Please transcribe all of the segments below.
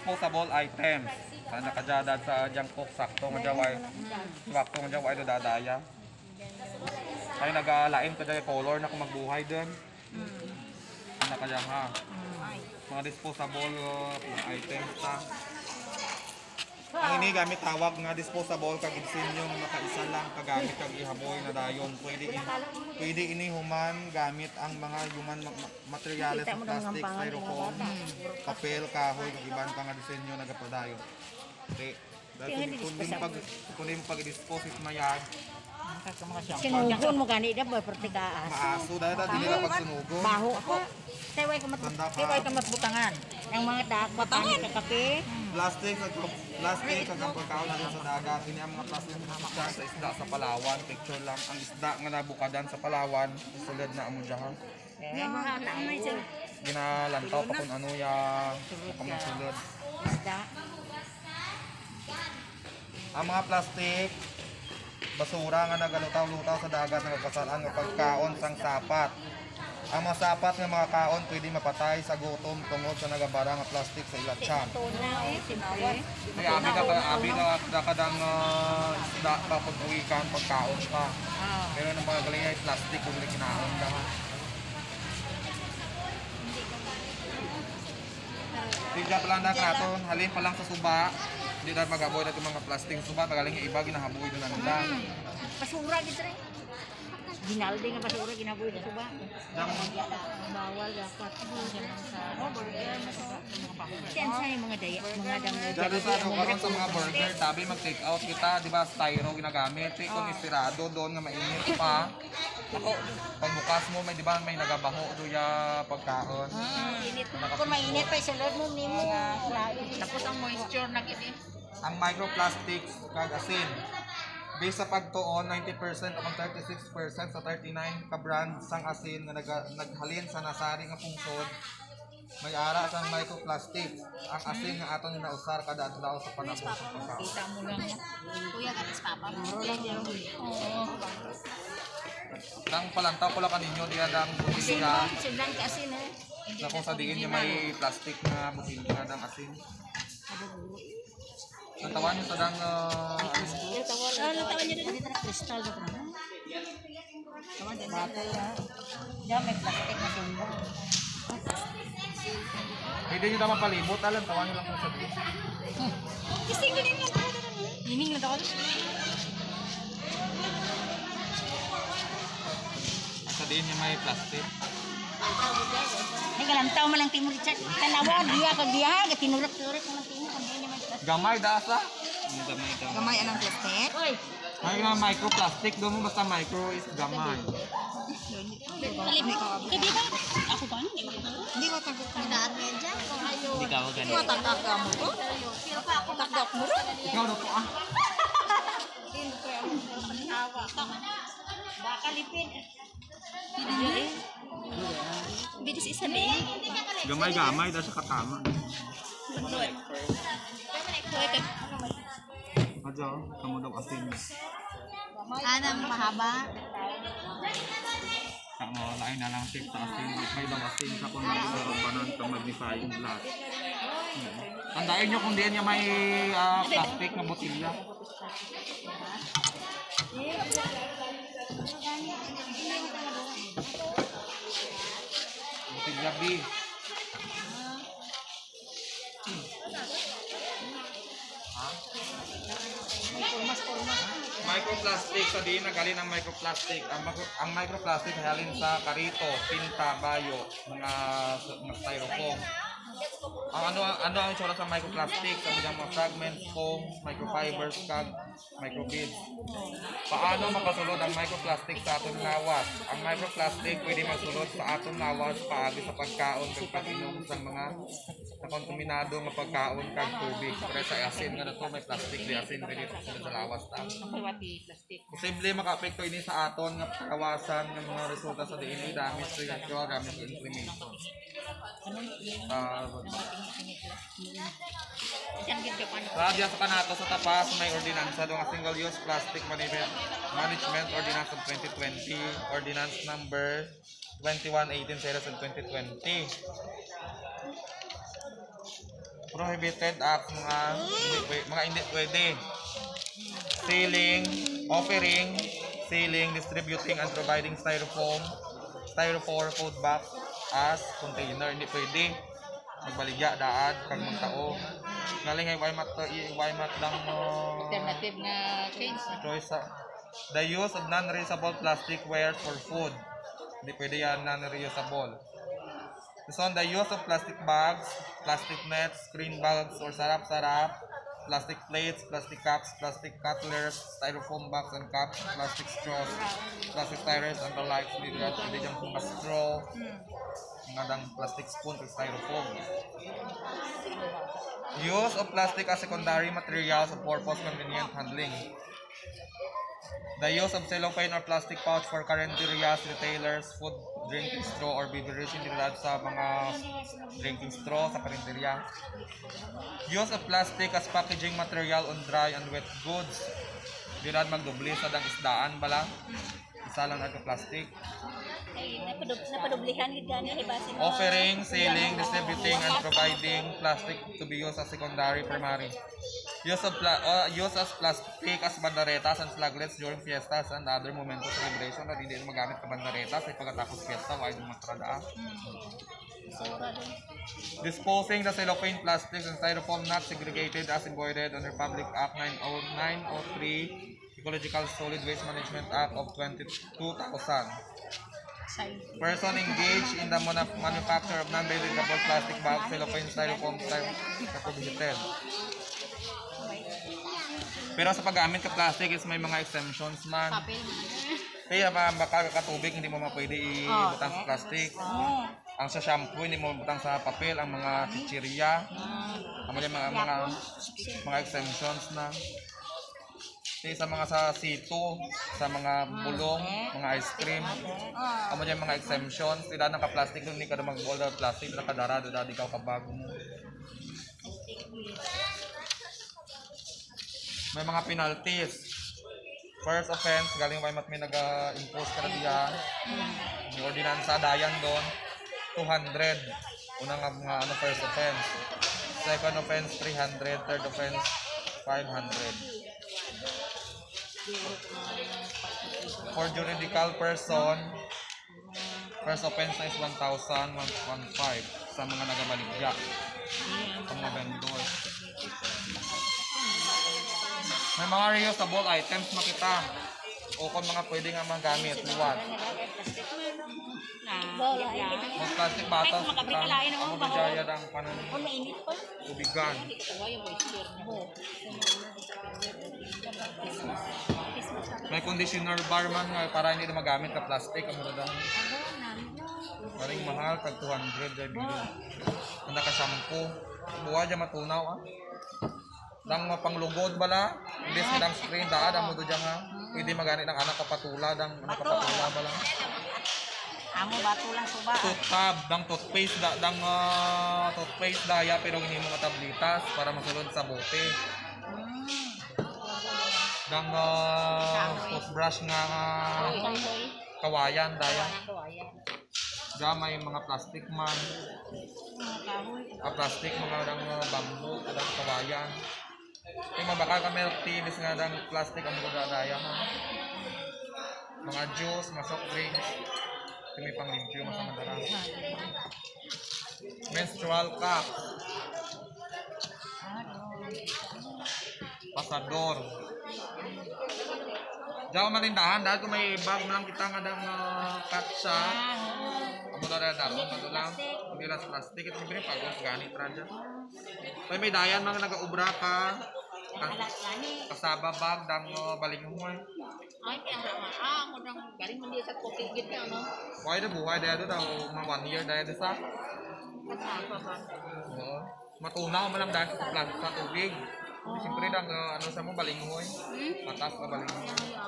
disposable items. Sana nakajadad sa jangkok sakto nga jaway. Sakto nga jaway do dadaya. Ay nagalain ka dyan color na kung magbuhay din. Sana kaya ha. Mga disposable items ta. Ang ini gamit tawag nga disposable kag insinyo nga makaisa lang kagamit kag ihaboy na dayon. Pwede ini human gamit ang mga human materyales sa plastic, styrofoam, papel, kahoy kag iban pa nga disenyo nagapadayon. Okay. Dahil kunin pag-dispose it mayag. Sinugon mo gani da boy pertigaan. Maaso dahil dili ra pagsunugon. Baho ako. Teway ka matbutangan. Ang mga butangan sa kape. Plastic kag ang pagkaon natin sa dagat. Ini ang mga plastic na sa isda sa Palawan. Picture lang ang isda nga nabukadan sa Palawan. Sulod na amo diha. Mga tamay sa Ginalantaw pa kung ano ya sulod. isda. Ang mga plastic basura nga nagalutaw-lutaw sa dagat nagkasalan nga pagkaon sang sapat. Ang mga sapat nga mga kaon pwede mapatay sa gutom tungod sa nagabara nga plastic sa ilang tiyan. Kaya abi ka kadang isda pa pag uwi ka pagkaon pa. Pero ng mga galing ay plastic kung kinaon ka. Tigda pa lang na naton, halin pa lang sa suba. Hindi na mag-avoid natin mga plastic suba, magaling yung iba ginahaboy doon nila. Basura gitu rin. Ginaldi nga basura ginaboy sa suba. Bawal dapat Yan sa mga daya, mga damo. Dati sa ano, karon sa mga burger, tabi mag-take out kita, di ba, styro ginagamit. Kung istirado doon nga mainit pa. Ako, pagbukas mo, may di ba, may nagabaho doya pagkaon. Kung mainit pa isulod mo nimo. Tapos ang moisture na gini. Ang microplastics kag asin. Based sa pagtuon, 90% o 36% sa 39 ka brands sang asin nga naghalin sa nasari nga pungsod. May ara sang microplastics. Ang asin nga aton ginausar kada adlaw sa panahon sa pagkaon. Kita mo lang. Kuya gatis papa. Nang palantaw ko lang kaninyo diya dang butilya. Silang kasi na. Na kung sa diin niya may plastic na butilya dang asin. Natawan nyo sa dang Natawan niyo din kristal do kana. Batal na. Diyan may plastic na tumbong. hindi nyo naman palibot. Alam, tawan nyo lang kung sa diin. Kasi gini lang ako na. Hining na daw. Sa diin niya may plastic. Ay galantaw man lang timur chat. Tanawa dia kag dia ga tinurok-turok man timur kag dia may plastic. Gamay dasa. Gamay anang plastic. Oy, May nga microplastic. Doon mo basta micro is gamay. kalipit. Kadi ba? Ako ba? Hindi ko tagdaan mo dyan. Hindi ka mo Hindi ko tagdaka mo ko. Pero pa ako tagdak mo rin. Ikaw na po ah. Ba kalipit. Bidis isa din. Gamay-gamay dahil sa katama. Adyo, kamu daw asin. Anang mahaba. Kamu lain na lang tip sa asin. May daw asin sa kung nagkaroon ka magnifying glass. Tandaan nyo kung diyan niya may plastic na botilya. Botilya B. Microplastic sa diin nagalin ang microplastic. Ang microplastic halin sa karito, pinta, bayo, mga styrofoam. Ang ano ang itsura sa microplastic? Sabi ng mga fragments, foam, microfibers, kag microbeads. Paano makasulod ang microplastic sa atong lawas? Ang microplastic pwede magsulod sa atong lawas paagi sa pagkaon kag pag-inom sa mga nakontaminado nga pagkaon kag tubig. Pero sa asin nga nato may plastic di asin pwede magsulod sa lawas ta. Posible makaapekto ini sa aton nga kawasan ng mga resulta sa DNA damage to your gamit sa inflammation. Radya sa kanato sa tapas may ordinansa do nga single use plastic management ordinance of 2020 ordinance number 2118 series of 2020. Prohibited acts, mga hindi pwede. Selling, offering, selling, distributing, and providing styrofoam food box as container. Hindi pwede. Magbaligya, daad, kag magtao. Galing ay waymat lang Alternative nga change. choice. The use of non-reusable plastic wares for food. Hindi pwede yan non-reusable. So, the use of plastic bags, plastic nets, green bags or sarap-sarap, plastic plates, plastic cups, plastic cutlers, styrofoam bags and cups, plastic straws, plastic tires and the likes. Hindi dyan kung straw, ng plastic spoon or styrofoam. Use of plastic as secondary materials for purpose convenient handling. The use of cellophane or plastic pouch for carinderias, retailers, food, drinking straw, or beverage hindi nilad sa mga drinking straw sa karinderya. Use of plastic as packaging material on dry and wet goods. Hindi nilad magdubli sa dang isdaan bala. Isa lang ang plastic. Napadublihan gid gani hibasin mo. Offering, selling, distributing, and providing plastic to be used as secondary, primary. Use as plastic as bandaretas and flaglets during fiestas and other moments of celebration na hindi magamit ka bandaretas ay pagkatapos fiesta o ay dumatradaan. Disposing the cellophane, plastics, and styrofoam not segregated as embodied under Public Act 903, Ecological Solid Waste Management Act of 2000. Person engaged in the manufacture of non-biodegradable plastic bags, cellophane, styrofoam, prohibited. Pero sa paggamit ka plastic is may mga exemptions man. Kaya baka katubig hindi mo mapwede ibutang sa plastic. Ang sa shampoo hindi mo mabutang sa papel, ang mga chichirya. Ang mga exemptions na. Sa mga sa sito, sa mga bulong, mga ice cream. Amo yung mga exemptions. Sila ng ka-plastic doon, hindi ka na mag-bowl ng plastic, nakadara, doon ikaw kabago mo. May mga penalties. First offense, galing may may nag-impose ka na diyan. May ordinansa, dayan doon. 200. Unang mga first offense. Second offense, 300. Third offense, 500. For juridical person, first offense na is 1,000, 1,500 sa mga nagabaligya. Sa mga vendor. May mga reusable items makita o kung mga pwede nga magamit. Luwad. Mga plastic bottles, ang mabijaya ng tubigan. May conditioner bar man nga para hindi na magamit ka plastic. Ang mura daw. Maring mahal, tag 200 dahil bilo. Ang naka-shampoo. Buha dyan matunaw Dang panglugod bala, imbes ka dang screen daad ang mudo dyan ha. Pwede maganit ng anak kapatula, dang anak kapatula bala. Amo bato lang suba. Toothtab, dang toothpaste, toothpaste daya pero hindi mo tablitas para masulod sa bote. Dang toothbrush nga kawayan daya. Diyan may mga plastic man. Plastic mga dang bamboo, dang kawayan. Yung mabaka ka milk tea, bis nga dang plastic ang mga daya mo. Mga juice, mga soft drinks. Yung may pang-limpyo, masama darang. Menstrual cup. Pasador. Diyan ko matindahan, dahil kung may bag mo lang kita nga dang katsa. Amo na rin daron, madulang. Hindi lang sa plastic, ito may pagod, ganit radya. May dayan mga nag-ubra ka. Kasaba bag, dang baling mo Ay, kaya nga, mo nang galing mo sa kopi git ka, no? Why na buhay dahil doon, mga 1 year dahil sa? Kasaba ba? Oo. Matunaw mo lang dahil sa tubig. Siyempre dang ano sa mo, balinghoy. Patas na balinghoy.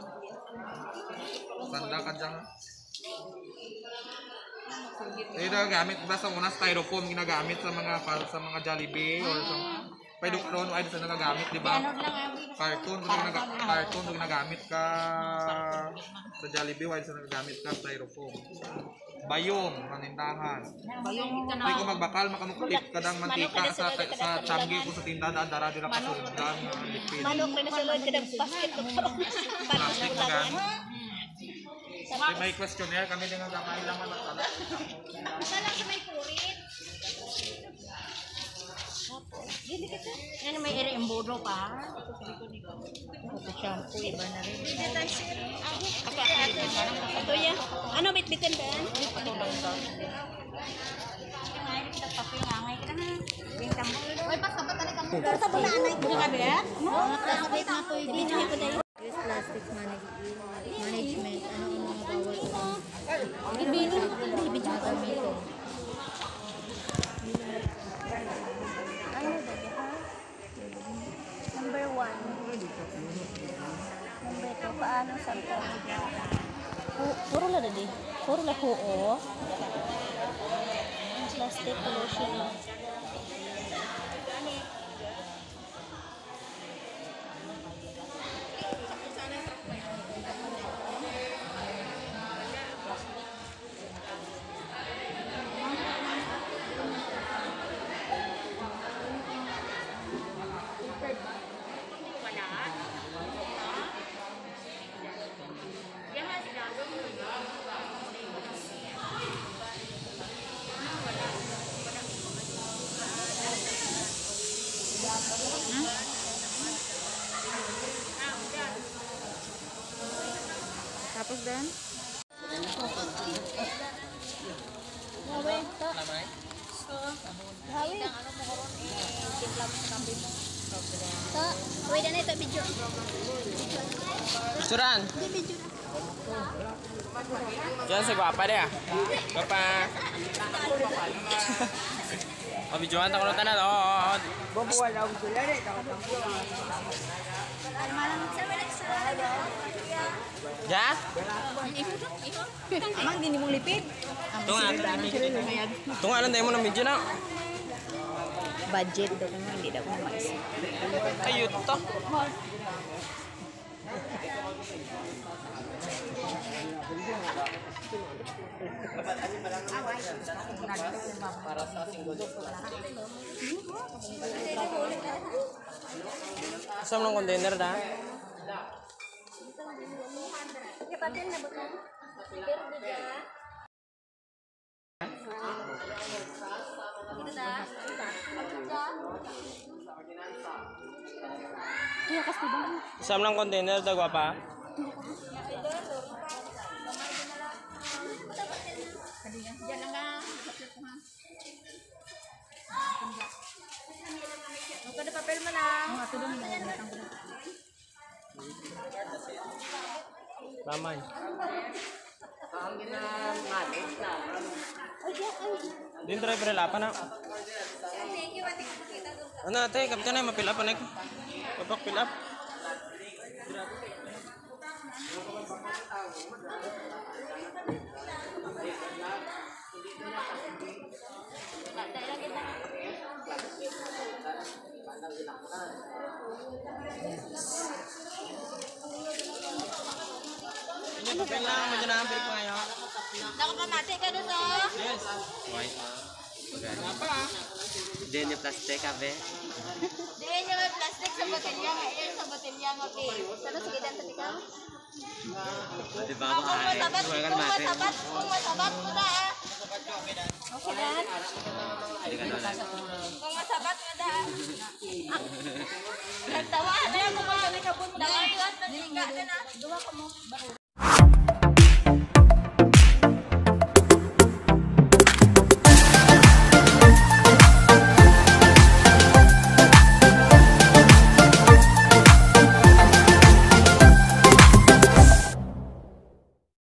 Sanda ka dyan. Ito gamit ba sa una styrofoam ginagamit sa mga Jollibee or sa Pwede karon ay sa nagagamit, di Ano ba? lang abi. Cartoon kung ginagamit ka sa Jollibee, why sa nagagamit ka styrofoam. Bayong, manindahan. Pwede ko magbakal, makamukulit ka ng mantika sa tiyanggi ko sa tindahan, dara dira ka sundan, lipid. Manok rin na sulod ka ng basket ko. Plastic na gan. May questionnaire kami din ang kailangan ng tala. Isa lang sa may kurit. Ano may ere embodo pa? Ito shampoo, iba na rin. Ito ya. Ano bitbitan ba? Kita papel ngangay ka na. Yung tambol. Uy, pas kapat tali kang sa bulaan ay Buka ka ba? Sabit na to video ko dahil. Plastic management. Ano ang mga bawal? Ibili video ko dito. Number 1. Number 2, paano sa puro la dadi. Puro la oo. Plastic pollution. Tapos din? Wait, ano ito video? Suran. Diyan si Guapa deh. Guapa. Oh, videoan tak tanan. Oh. Ya? Amang din mo lipid? Tunga lang tayo mo ng video na. Budget daw kung hindi daw ko maisip. Ayun to. Asam ng container dah. Kapatin na ba ito? Asam ng container dah Guapa. Diyan lang ka. Huwag ka papel mo lang. Ramai. Din driver apa na? Ano ate, kapten na mapil up na ko. Papak fill up. Ini papel lang, medyo na-ambil ko ngayon. Nakamamati ka doon sa... Yes. White. Apa? Din yung plastic kabe. Diyan yung may plastic sa botelya. Ngayon sa botelya nga pi. Sana sige dan tadi ka. Di ba Kung masabat mo na ah. Okay dan. Kung masabat mo na. Nagtawa na yung mga kabunta. Daway na. Dua ka mo.